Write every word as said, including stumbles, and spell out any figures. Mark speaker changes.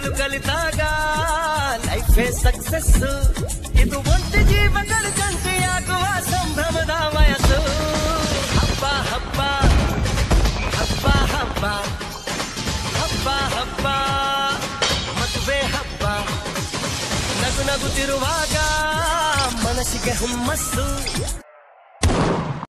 Speaker 1: ಬೆಳೆಯಲು ಕಲಿತಾಗ ಲೈಫೇ ಸಕ್ಸಸ್. ಇದು ಒಂಟಿ ಜೀವಗಳ ಜಂಟಿಯಾಗುವ ಸಂಭ್ರಮದ ವಯಸ್ಸು. ಹಬ್ಬ ಹಬ್ಬ ಹಬ್ಬ ಹಬ್ಬ ಹಬ್ಬ ಹಬ್ಬ ಮದುವೆ ಹಬ್ಬ. ನಗು ನಗುತ್ತಿರುವಾಗ ಮನಸ್ಸಿಗೆ ಹುಮ್ಮಸ್ಸು.